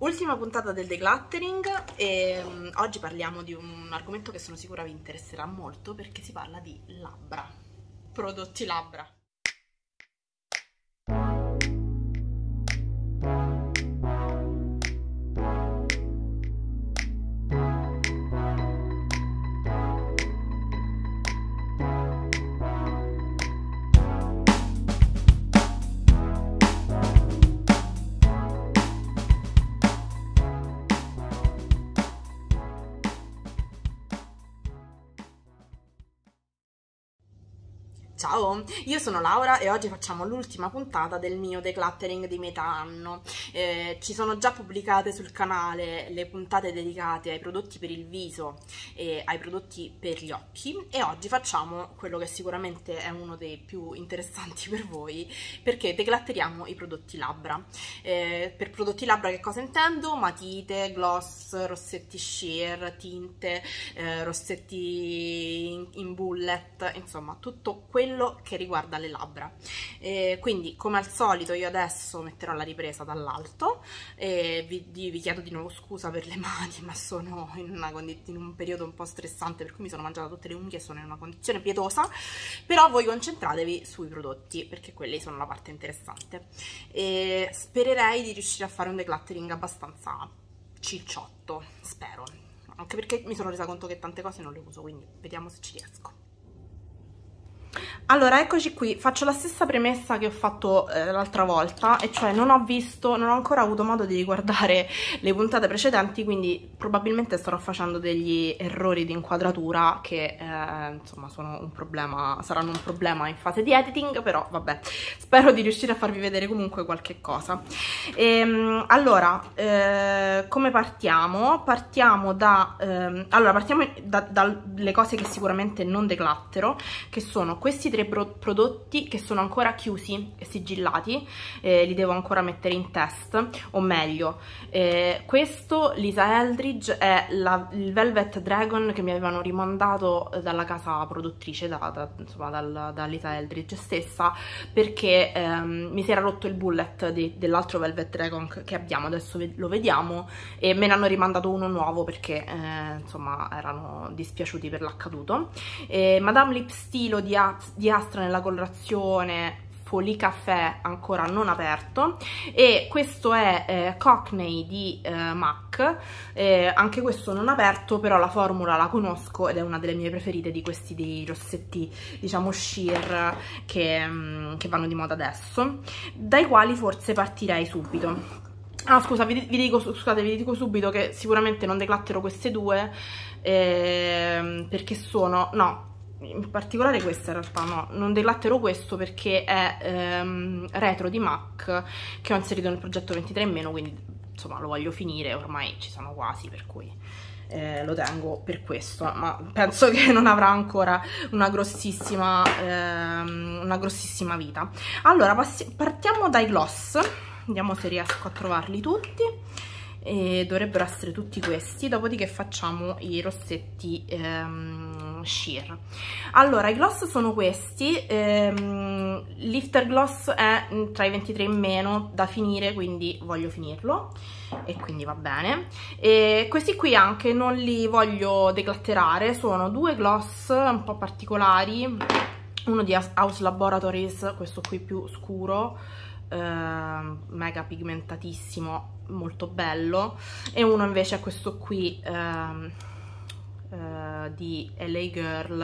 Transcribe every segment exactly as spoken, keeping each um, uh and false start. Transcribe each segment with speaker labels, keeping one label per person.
Speaker 1: Ultima puntata del decluttering e um, oggi parliamo di un argomento che sono sicura vi interesserà molto perché si parla di labbra, prodotti labbra. Ciao, io sono Laura e oggi facciamo l'ultima puntata del mio decluttering di metà anno. Eh, ci sono già pubblicate sul canale le puntate dedicate ai prodotti per il viso e ai prodotti per gli occhi e oggi facciamo quello che sicuramente è uno dei più interessanti per voi, perché declutteriamo i prodotti labbra. Eh, per prodotti labbra che cosa intendo? Matite, gloss, rossetti sheer, tinte, eh, rossetti in, in bullet, insomma tutto quello che riguarda le labbra. Eh, quindi come al solito io adesso metterò la ripresa dall'alto e vi, vi chiedo di nuovo scusa per le mani, ma sono in, una in un periodo un po' stressante, per cui mi sono mangiata tutte le unghie e sono in una condizione pietosa, però voi concentratevi sui prodotti perché quelli sono la parte interessante. E spererei di riuscire a fare un decluttering abbastanza cicciotto, spero, anche perché mi sono resa conto che tante cose non le uso, quindi vediamo se ci riesco. Allora, eccoci qui, faccio la stessa premessa che ho fatto eh, l'altra volta, e cioè non ho visto, non ho ancora avuto modo di riguardare le puntate precedenti, quindi probabilmente starò facendo degli errori di inquadratura che eh, insomma sono un problema, saranno un problema in fase di editing, però vabbè, spero di riuscire a farvi vedere comunque qualche cosa. Ehm, allora, eh, come partiamo? Partiamo da, ehm, allora, partiamo da, dalle cose che sicuramente non decluttero, che sono questi tre prodotti che sono ancora chiusi e sigillati, eh, li devo ancora mettere in test, o meglio, eh, questo Lisa Eldridge è la, il Velvet Dragon che mi avevano rimandato dalla casa produttrice, da, da, insomma dal, da Lisa Eldridge stessa, perché ehm, mi si era rotto il bullet dell'altro Velvet Dragon che abbiamo, adesso lo vediamo, e me ne hanno rimandato uno nuovo perché eh, insomma erano dispiaciuti per l'accaduto. eh, Madame Lip Stilo di di Astra nella colorazione Folie Café ancora non aperto, e questo è eh, Cockney di eh, MAC, eh, anche questo non aperto, però la formula la conosco ed è una delle mie preferite di questi dei rossetti diciamo sheer che, mm, che vanno di moda adesso, dai quali forse partirei subito. Ah, scusa, vi, vi dico, scusate, vi dico subito che sicuramente non declutterò queste due eh, perché sono, no, in particolare questa in realtà no, non declutterò questo perché è ehm, retro di MAC che ho inserito nel progetto ventitré in meno, quindi insomma lo voglio finire, ormai ci sono quasi, per cui eh, lo tengo per questo, ma penso che non avrà ancora una grossissima ehm, una grossissima vita. Allora partiamo dai gloss, vediamo se riesco a trovarli tutti. E dovrebbero essere tutti questi, dopodiché facciamo i rossetti ehm, sheer. Allora, i gloss sono questi, ehm, Lifter Gloss è tra i ventitré in meno da finire, quindi voglio finirlo e quindi va bene. E questi qui anche non li voglio declutterare, sono due gloss un po' particolari, uno di House Laboratories, questo qui più scuro, eh, mega pigmentatissimo, molto bello, e uno invece è questo qui ehm, eh, di L A Girl,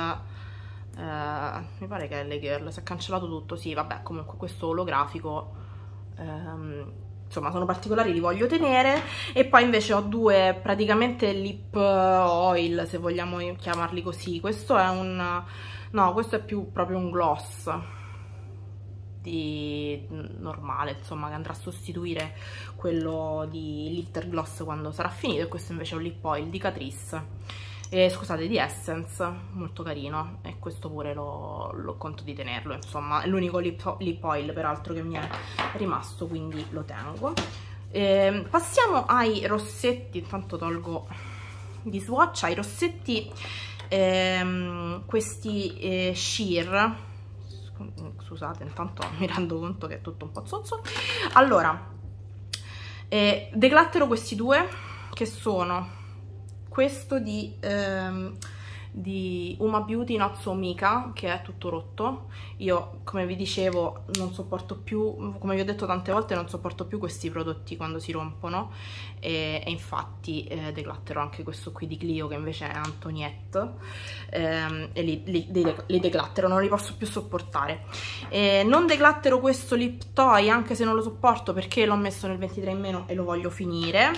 Speaker 1: eh, mi pare che è L A Girl, si è cancellato tutto, sì vabbè, comunque questo olografico, ehm, insomma sono particolari, li voglio tenere. E poi invece ho due praticamente lip oil, se vogliamo chiamarli così. Questo è un, no, questo è più proprio un gloss di normale, insomma, che andrà a sostituire quello di Lifter Gloss quando sarà finito, e questo invece è un lip oil di Catrice, eh, scusate, di Essence, molto carino, e questo pure lo, lo conto di tenerlo, insomma è l'unico lip, lip oil peraltro che mi è rimasto, quindi lo tengo. Eh, passiamo ai rossetti, intanto tolgo gli swatch, ai rossetti ehm, questi eh, sheer, scusate, intanto mi rendo conto che è tutto un po' zozzo. Allora, E declattero questi due, che sono questo di, ehm, di Uma Beauty Not So Mika, che è tutto rotto. Io, come vi dicevo, non sopporto più, come vi ho detto tante volte, non sopporto più questi prodotti quando si rompono, e, e infatti eh, declatterò anche questo qui di Clio, che invece è Antoniette, ehm, e li, li, li, li declattero, non li posso più sopportare. E non declattero questo Lip Toy, anche se non lo sopporto, perché l'ho messo nel ventitré in meno e lo voglio finire.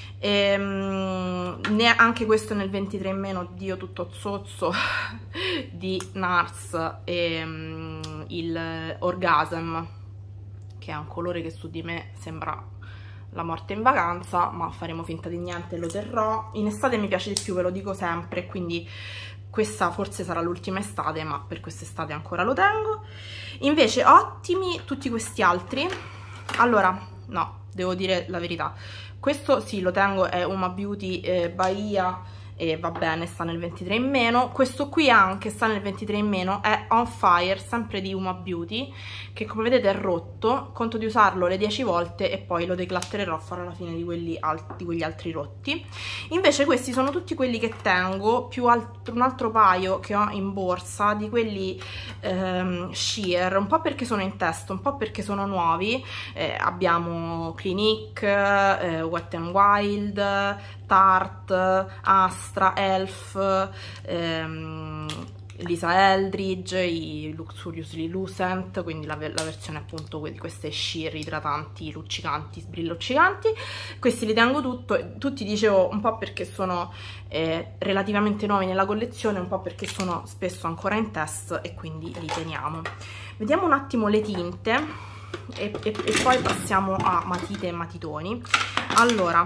Speaker 1: Ehm, anche questo nel ventitré in meno, Dio tutto zozzo, di Nars, e, um, il Orgasm, che è un colore che su di me sembra la morte in vacanza, ma faremo finta di niente, lo terrò. In estate mi piace di più, ve lo dico sempre, quindi questa forse sarà l'ultima estate, ma per quest'estate ancora lo tengo. Invece ottimi tutti questi altri. Allora, no, devo dire la verità, questo sì, lo tengo, è Uma Beauty eh, Bahia, e va bene, sta nel ventitré in meno. Questo qui anche sta nel ventitré in meno, è On Fire, sempre di Uma Beauty, che come vedete è rotto. Conto di usarlo le dieci volte e poi lo declattererò, farò la fine di, quelli alt di quegli altri rotti. Invece questi sono tutti quelli che tengo, più altro, un altro paio che ho in borsa, di quelli ehm, sheer, un po' perché sono in testa, un po' perché sono nuovi. Eh, abbiamo Clinique, eh, Wet n Wild, Tarte, Astra, Elf, ehm, Lisa Eldridge, i Luxuriously Lucent, quindi la, la versione appunto di queste sheer idratanti, luccicanti, sbrilloccicanti. Questi li tengo tutto, tutti, dicevo, un po' perché sono eh, relativamente nuovi nella collezione, un po' perché sono spesso ancora in test e quindi li teniamo. Vediamo un attimo le tinte e, e, e poi passiamo a matite e matitoni. Allora,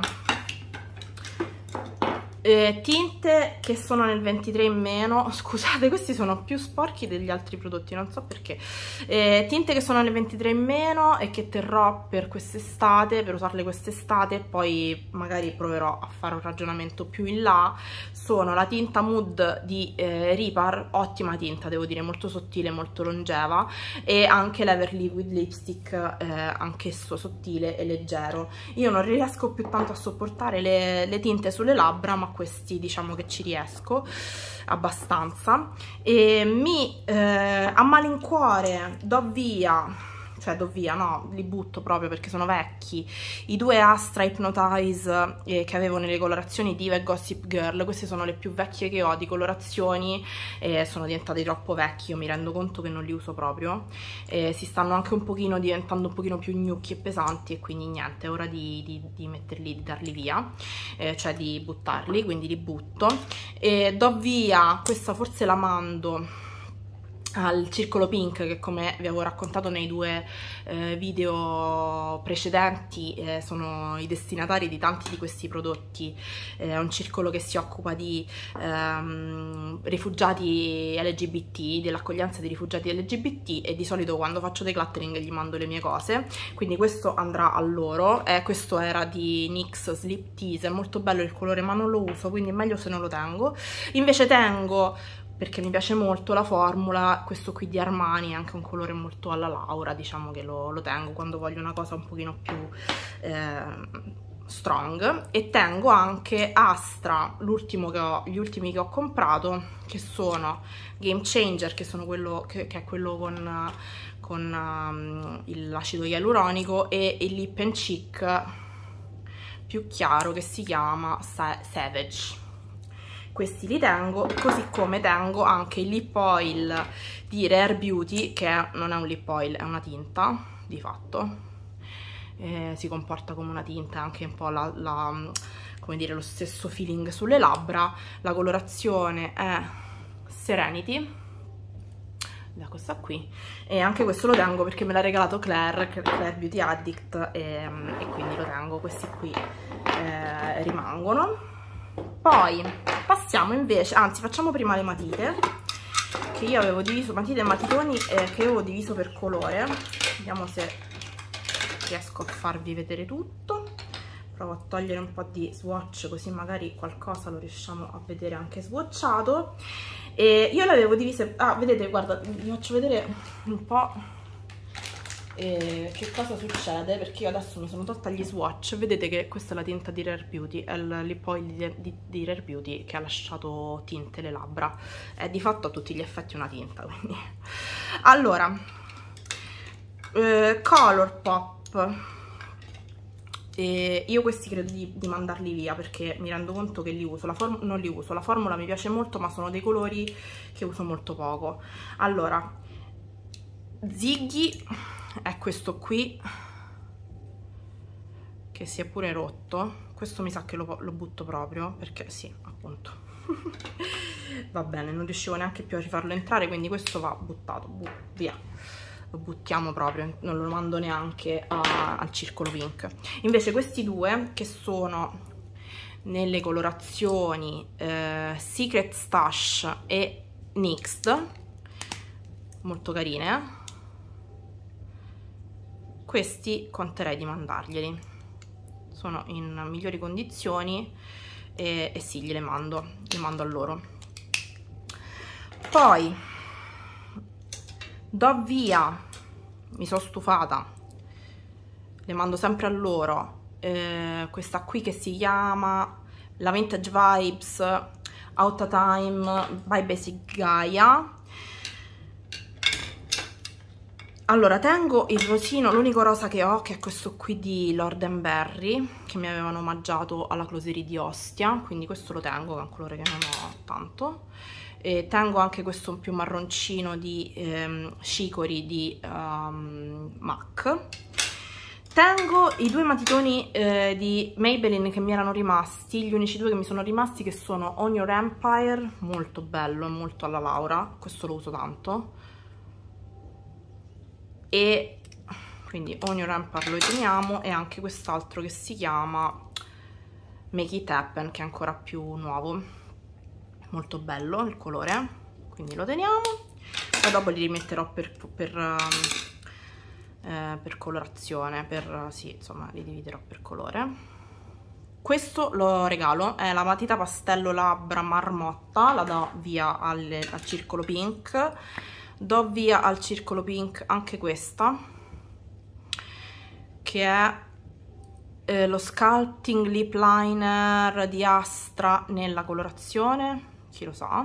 Speaker 1: Eh, tinte che sono nel ventitré in meno, scusate, questi sono più sporchi degli altri prodotti, non so perché. Eh, tinte che sono nel ventitré in meno e che terrò per quest'estate, per usarle quest'estate, poi magari proverò a fare un ragionamento più in là. Sono la tinta Mood di eh, Ripar, ottima tinta, devo dire, molto sottile, molto longeva, e anche l'Ever Liquid Lipstick, eh, anch'esso sottile e leggero. Io non riesco più tanto a sopportare le, le tinte sulle labbra, ma questi diciamo che ci riesco abbastanza, e mi eh, a malincuore do via, cioè do via, no, li butto proprio perché sono vecchi, i due Astra Hypnotize eh, che avevo nelle colorazioni Diva e Gossip Girl. Queste sono le più vecchie che ho di colorazioni, eh, sono diventati troppo vecchi, io mi rendo conto che non li uso proprio, eh, si stanno anche un pochino diventando un pochino più gnocchi e pesanti, e quindi niente, è ora di, di, di metterli, di darli via, eh, cioè di buttarli, quindi li butto. E do via, questa forse la mando al Circolo Pink, che come vi avevo raccontato nei due eh, video precedenti eh, sono i destinatari di tanti di questi prodotti. Eh, è un circolo che si occupa di ehm, rifugiati L G B T, dell'accoglienza di rifugiati L G B T, e di solito quando faccio decluttering gli mando le mie cose, quindi questo andrà a loro. Eh, questo era di N Y X Sleep Tease, è molto bello il colore ma non lo uso, quindi è meglio se non lo tengo. Invece tengo, perché mi piace molto la formula, questo qui di Armani, è anche un colore molto alla Laura, diciamo che lo, lo tengo quando voglio una cosa un pochino più eh, strong. E tengo anche Astra, l'ultimo che ho, gli ultimi che ho comprato, che sono Game Changer, che, sono quello, che, che è quello con, con um, l'acido ialuronico, e il Lip and Cheek più chiaro che si chiama Savage. Questi li tengo, così come tengo anche il lip oil di Rare Beauty, che non è un lip oil, è una tinta di fatto, eh, si comporta come una tinta, anche un po' la, la, come dire, lo stesso feeling sulle labbra. La colorazione è Serenity, da questa qui, e anche questo lo tengo perché me l'ha regalato Claire, Claire Beauty Addict, e, e quindi lo tengo. Questi qui eh, rimangono. Poi passiamo invece, anzi facciamo prima le matite, che io avevo diviso, matite e matitoni eh, che avevo diviso per colore. Vediamo se riesco a farvi vedere tutto. Provo a togliere un po' di swatch, così magari qualcosa lo riusciamo a vedere anche swatchato. E io le avevo divise, ah vedete, guarda, vi faccio vedere un po', E che cosa succede? Perché io adesso mi sono tolta gli swatch, vedete che questa è la tinta di Rare Beauty, è il lip oil di, di, di Rare Beauty che ha lasciato tinte le labbra, è di fatto a tutti gli effetti una tinta, quindi. Allora, eh, Colourpop, e io questi credo di, di mandarli via perché mi rendo conto che li uso, la non li uso, la formula mi piace molto ma sono dei colori che uso molto poco. Allora, Ziggy è questo qui che si è pure rotto, questo mi sa che lo, lo butto proprio perché sì, appunto va bene, non riuscivo neanche più a rifarlo entrare, quindi questo va buttato, bu via, lo buttiamo proprio, non lo mando neanche a, al circolo pink. Invece questi due che sono nelle colorazioni eh, Secret Stash e Nixed, molto carine, questi conterei di mandarglieli, sono in migliori condizioni e, e sì, gliele mando, le mando a loro. Poi do via, mi sono stufata, le mando sempre a loro, eh, questa qui che si chiama la Vintage Vibes Out of Time by Basic Gaia. Allora, tengo il rosino, l'unico rosa che ho, che è questo qui di Lord and Berry, che mi avevano omaggiato alla Closerie di Ostia, quindi questo lo tengo, che è un colore che non ho tanto. E tengo anche questo più marroncino di ehm, Chicory di um, MAC. Tengo i due matitoni eh, di Maybelline che mi erano rimasti, gli unici due che mi sono rimasti, che sono On Your Empire, molto bello, molto alla Laura, questo lo uso tanto. E quindi On Your Empire lo teniamo, e anche quest'altro che si chiama Make It Happen, che è ancora più nuovo, molto bello il colore, quindi lo teniamo. Poi dopo li rimetterò per, per, eh, per colorazione, per, sì, insomma li dividerò per colore. Questo lo regalo, è la matita pastello labbra marmotta, la do via al, al circolo pink. Do via al circolo pink anche questa, che è eh, lo Sculpting Lip Liner di Astra nella colorazione, chi lo sa,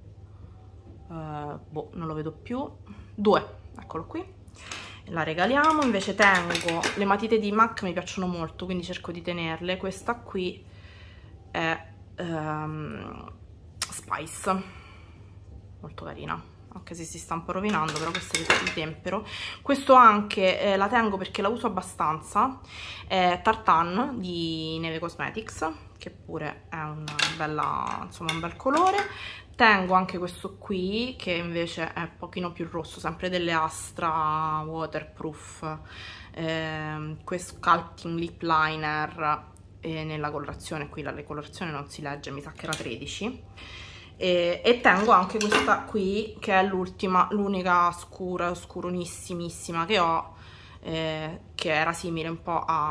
Speaker 1: uh, boh, non lo vedo più, due, eccolo qui, la regaliamo. Invece tengo le matite di MAC, mi piacciono molto, quindi cerco di tenerle. Questa qui è um, Spice, molto carina, anche se si sta un po' rovinando, però queste le tempero. Questo anche eh, la tengo perché la uso abbastanza, è Tartan di Neve Cosmetics, che pure è una bella, insomma, un bel colore. Tengo anche questo qui, che invece è un pochino più rosso, sempre delle Astra Waterproof, eh, questo Sculpting Lip Liner eh, nella colorazione, qui la colorazione non si legge, mi sa che era tredici. E, e tengo anche questa qui, che è l'ultima, l'unica scura, scuronissimissima che ho, eh, che era simile un po' a,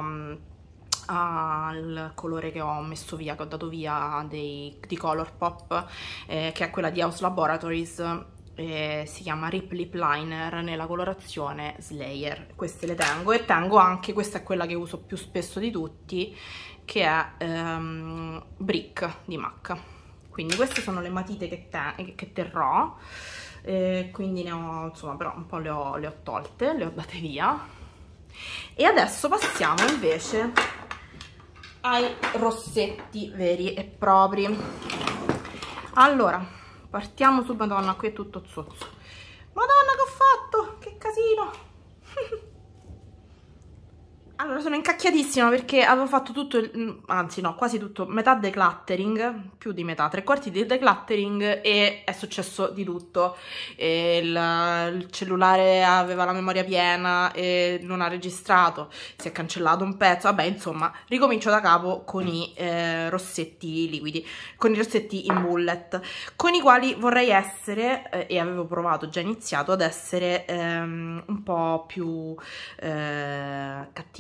Speaker 1: al colore che ho messo via, che ho dato via dei, di Colourpop, eh, che è quella di House Laboratories, eh, si chiama Rip Lip Liner nella colorazione Slayer. Queste le tengo, e tengo anche, questa è quella che uso più spesso di tutti, che è ehm, Brick di MAC. Quindi queste sono le matite che, te che terrò, eh, quindi ne ho, insomma, però un po' le ho, le ho tolte, le ho date via. E adesso passiamo invece ai rossetti veri e propri. Allora, partiamo su, madonna, qui è tutto zozzo. Madonna, che ho fatto? Che casino! Allora, sono incacchiatissima perché avevo fatto tutto, il, anzi no, quasi tutto, metà decluttering, più di metà, tre quarti di decluttering, e è successo di tutto. E il, il cellulare aveva la memoria piena e non ha registrato, si è cancellato un pezzo, vabbè, insomma, ricomincio da capo con i eh, rossetti liquidi, con i rossetti in bullet, con i quali vorrei essere, eh, e avevo provato, già iniziato ad essere ehm, un po' più eh, cattiva.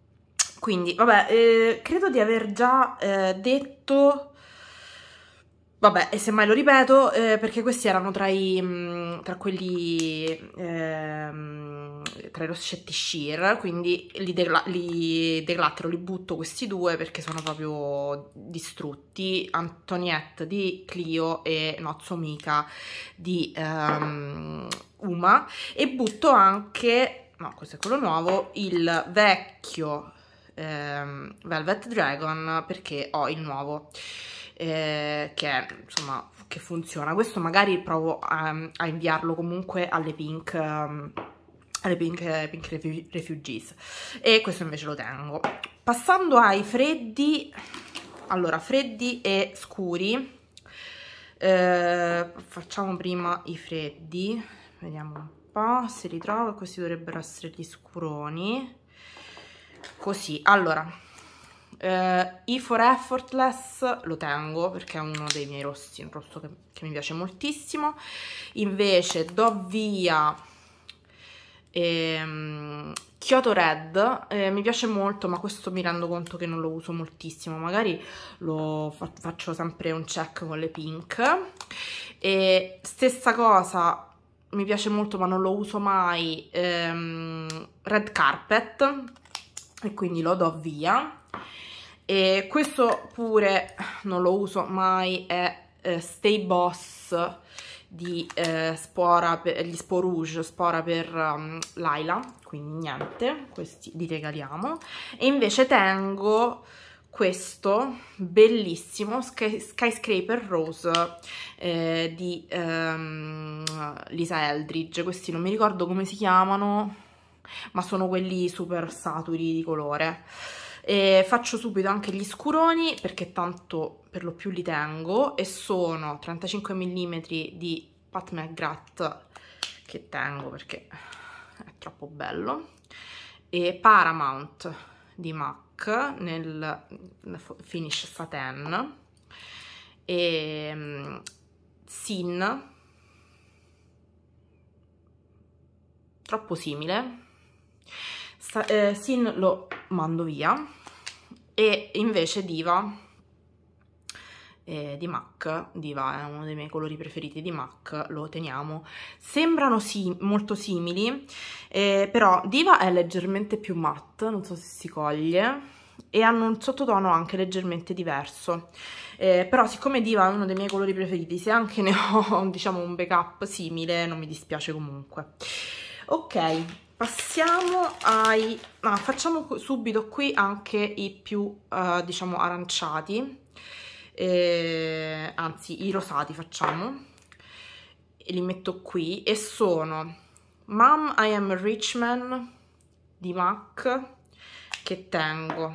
Speaker 1: Quindi, vabbè, eh, credo di aver già eh, detto Vabbè, e semmai lo ripeto, eh, perché questi erano tra i mh, tra quelli ehm, tra i rossetti sheer, quindi li, degla li declattero, li butto questi due perché sono proprio distrutti. Antoniette di Clio e Nozomica di um, Uma, e butto anche, no, questo è quello nuovo, il vecchio ehm, Velvet Dragon, perché ho il nuovo. Eh, che insomma che funziona. Questo magari provo a, a inviarlo comunque alle Pink um, alle Pink, Pink Refugees, e questo invece lo tengo. Passando ai freddi, allora freddi e scuri, eh, facciamo prima i freddi, vediamo un po' se li trovo. Questi dovrebbero essere gli scuroni, così. Allora, Uh, E for Effortless lo tengo perché è uno dei miei rossi, un rosso che, che mi piace moltissimo. Invece do via ehm, Kyoto Red, eh, mi piace molto, ma questo mi rendo conto che non lo uso moltissimo, magari lo fa faccio sempre un check con le Pink. E stessa cosa, mi piace molto ma non lo uso mai, ehm, Red Carpet, e quindi lo do via. E questo pure non lo uso mai, è eh, Stay Boss di eh, Spora, per, gli Sport Rouge, Spora per um, Laila, quindi niente, questi li regaliamo. E invece tengo questo bellissimo Sky, Skyscraper Rose eh, di um, Lisa Eldridge. Questi non mi ricordo come si chiamano, ma sono quelli super saturi di colore. E faccio subito anche gli scuroni perché tanto per lo più li tengo, e sono trentacinque millimetri di Pat McGrath che tengo perché è troppo bello, e Paramount di MAC nel finish satin, e um, Sin, troppo simile. Sa eh, Sin lo mando via, e invece Diva eh, di MAC, Diva è uno dei miei colori preferiti di MAC, lo teniamo. Sembrano sì, molto simili, eh, però Diva è leggermente più matte, non so se si coglie, e hanno un sottotono anche leggermente diverso, eh, però siccome Diva è uno dei miei colori preferiti, se anche ne ho diciamo un backup simile, non mi dispiace comunque. Ok, passiamo ai... Ah, facciamo subito qui anche i più, uh, diciamo, aranciati, eh, anzi i rosati facciamo, e li metto qui, e sono Mom I Am a Rich Man di MAC, che tengo,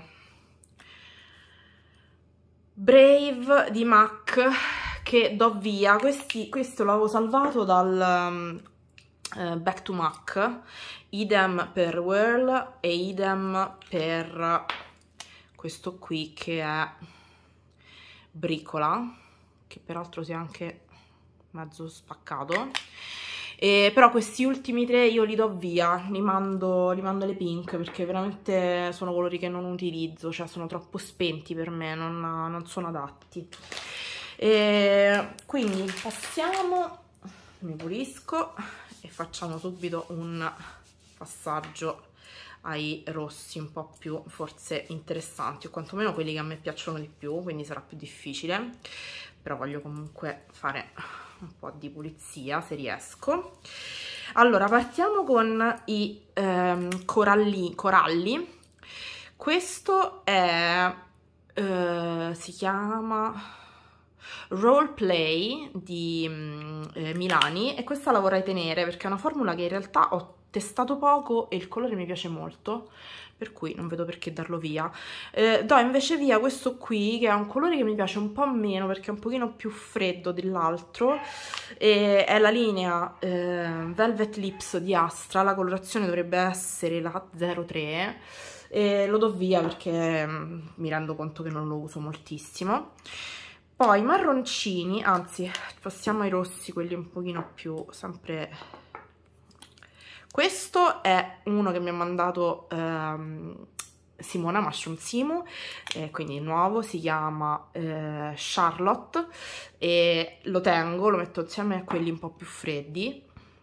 Speaker 1: Brave di MAC, che do via. Questi, questo l'avevo salvato dal... Um, Uh, Back to MAC, idem per Whirl e idem per questo qui che è Bricola, che peraltro si è anche mezzo spaccato, e però questi ultimi tre io li do via, li mando, li mando alle Pink perché veramente sono colori che non utilizzo, cioè sono troppo spenti per me, non, non sono adatti. E quindi passiamo, mi pulisco e facciamo subito un passaggio ai rossi un po' più forse interessanti, o quantomeno quelli che a me piacciono di più, quindi sarà più difficile, però voglio comunque fare un po' di pulizia se riesco. Allora, partiamo con i ehm, coralli, coralli. Questo è eh, si chiama Roleplay di eh, Milani, e questa la vorrei tenere perché è una formula che in realtà ho testato poco e il colore mi piace molto, per cui non vedo perché darlo via. Eh, do invece via questo qui, che è un colore che mi piace un po' meno perché è un pochino più freddo dell'altro, e è la linea eh, Velvet Lips di Astra, la colorazione dovrebbe essere la zero tre, e lo do via perché mh, mi rendo conto che non lo uso moltissimo. Poi marroncini, anzi passiamo ai rossi, quelli un pochino più sempre... Questo è uno che mi ha mandato ehm, Simona Mushroom Simu, eh, quindi nuovo, si chiama eh, Charlotte, e lo tengo, lo metto insieme a quelli un po' più freddi.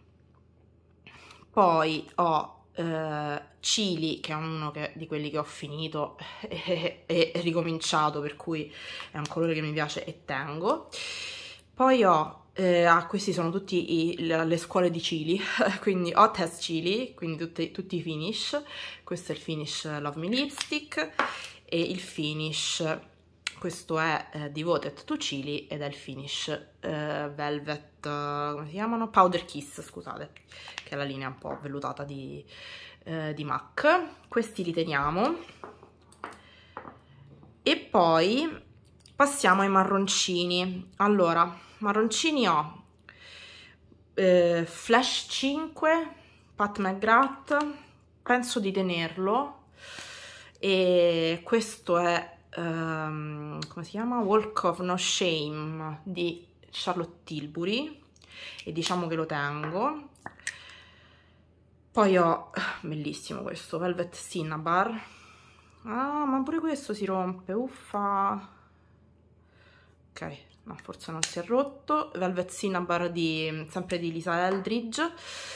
Speaker 1: Poi ho eh, Chili, che è uno che, di quelli che ho finito e, e, e ricominciato, per cui è un colore che mi piace e tengo. Poi ho Eh, ah, questi sono tutti i, le, le scuole di Chili, quindi Hot as Chili, quindi tutti, tutti i finish. Questo è il finish Love Me Lipstick, e il finish, questo è eh, Devoted to Chili, ed è il finish eh, Velvet, uh, come si chiamano? Powder Kiss, scusate, che è la linea un po' vellutata di, eh, di MAC. Questi li teniamo. E poi passiamo ai marroncini. Allora, marroncini ho eh, Flash cinque, Pat McGrath, penso di tenerlo, e questo è, um, come si chiama? Walk of No Shame di Charlotte Tilbury, e diciamo che lo tengo. Poi ho, bellissimo questo, Velvet Cinnabar. Ah, ma pure questo si rompe, uffa. Ok, no, forse non si è rotto. Velvet Cinnabar di, sempre di Lisa Eldridge,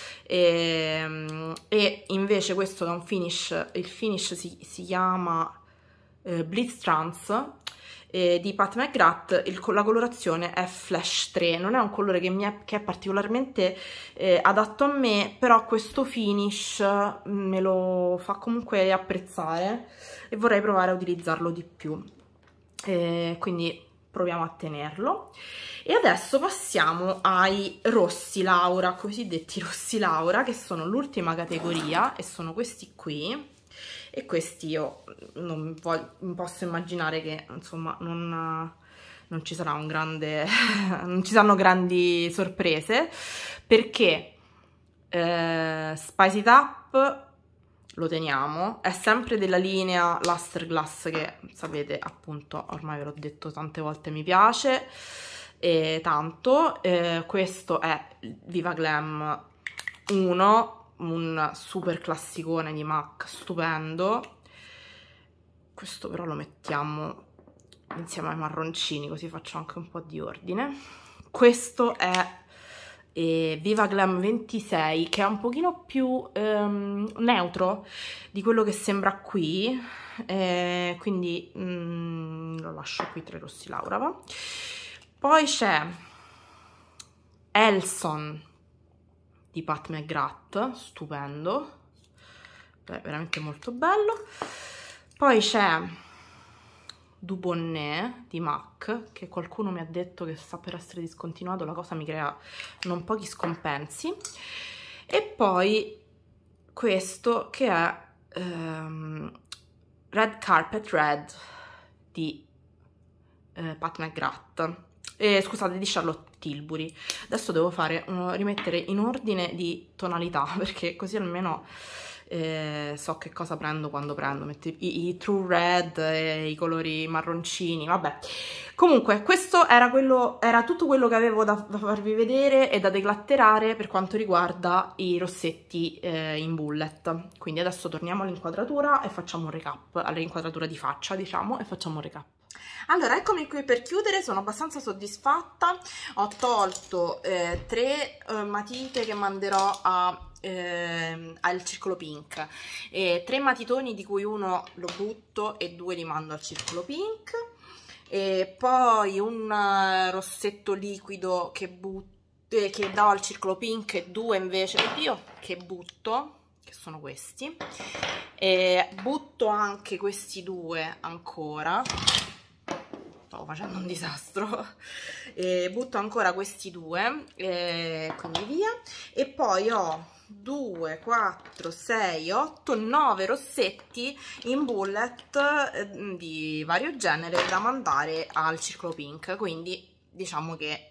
Speaker 1: e, e invece questo da un finish, il finish si, si chiama eh, Blitz Trance, eh, di Pat McGrath. Il, la colorazione è Flash tre, non è un colore che, mi è, che è particolarmente eh, adatto a me, però questo finish me lo fa comunque apprezzare e vorrei provare a utilizzarlo di più, eh, quindi proviamo a tenerlo. E adesso passiamo ai rossi Laura, cosiddetti rossi Laura, che sono l'ultima categoria, e sono questi qui. E questi io non voglio, posso immaginare che insomma non, non ci sarà un grande non ci saranno grandi sorprese, perché eh, Spice It Up lo teniamo, è sempre della linea Luster Glass, che sapete, appunto, ormai ve l'ho detto tante volte, mi piace e tanto. Eh, questo è Viva Glam uno, un super classicone di MAC, stupendo. Questo però lo mettiamo insieme ai marroncini, così faccio anche un po' di ordine. Questo è eh, Viva Glam ventisei, che è un pochino più ehm, neutro di quello che sembra qui, eh, quindi mm, lo lascio qui tra i rossi Laura, va. Poi c'è Elson di Pat McGrath, stupendo, beh, veramente molto bello. Poi c'è Dubonnet di MAC, che qualcuno mi ha detto che sta per essere discontinuato, la cosa mi crea non pochi scompensi. E poi questo che è um, Red Carpet Red di eh, Pat McGrath, eh, scusate, di Charlotte Tilbury. Adesso devo fare uh, rimettere in ordine di tonalità, perché così almeno eh, so che cosa prendo quando prendo. Metto i, i True Red e i colori marroncini, vabbè. Comunque questo era, quello, era tutto quello che avevo da, da farvi vedere e da declatterare per quanto riguarda i rossetti eh, in bullet. Quindi adesso torniamo all'inquadratura e facciamo un recap, all'inquadratura di faccia, diciamo, e facciamo un recap. Allora, eccomi qui per chiudere, sono abbastanza soddisfatta. Ho tolto eh, tre eh, matite che manderò a, eh, al Circolo Pink, e tre matitoni di cui uno lo butto e due li mando al Circolo Pink, e poi un uh, rossetto liquido che, butto, eh, che do al Circolo Pink, e due invece, oddio, che butto, che sono questi, e butto anche questi due ancora. Stavo facendo un disastro, e butto ancora questi due, e quindi via. E poi ho due, quattro, sei, otto, nove rossetti in bullet eh, di vario genere da mandare al Circolo Pink, quindi diciamo che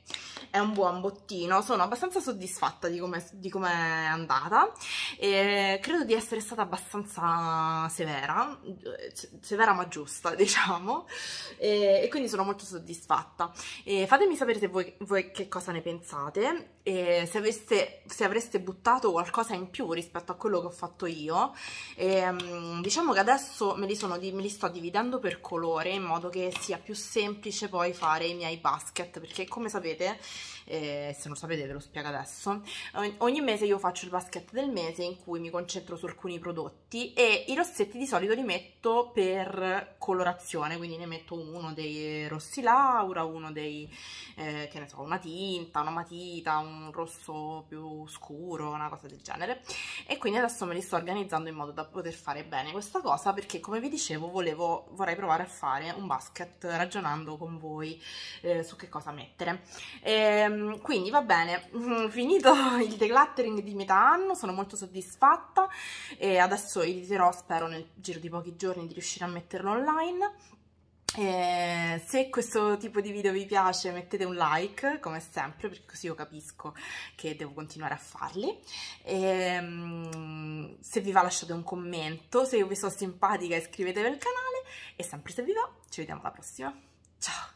Speaker 1: è un buon bottino, sono abbastanza soddisfatta di come di com'è andata e credo di essere stata abbastanza severa, severa ma giusta, diciamo, e, e quindi sono molto soddisfatta. E fatemi sapere se voi, voi che cosa ne pensate, e se, aveste, se avreste buttato qualcosa in più rispetto a quello che ho fatto io. E, diciamo che adesso me li, sono, me li sto dividendo per colore in modo che sia più semplice poi fare i miei basket, perché come sapete, eh, se non sapete ve lo spiego adesso, ogni mese io faccio il basket del mese in cui mi concentro su alcuni prodotti e i rossetti di solito li metto per colorazione, quindi ne metto uno dei rossi Laura, uno dei, eh, che ne so, una tinta, una matita, un rosso più scuro, una cosa del genere, e quindi adesso me li sto organizzando in modo da poter fare bene questa cosa, perché come vi dicevo volevo, vorrei provare a fare un basket ragionando con voi eh, su che cosa mettere. E, quindi va bene, finito il decluttering di metà anno, sono molto soddisfatta e adesso editerò, spero nel giro di pochi giorni di riuscire a metterlo online. E se questo tipo di video vi piace mettete un like come sempre, perché così io capisco che devo continuare a farli. E, um, se vi va lasciate un commento, se io vi sto simpatica iscrivetevi al canale e sempre se vi va ci vediamo alla prossima, ciao!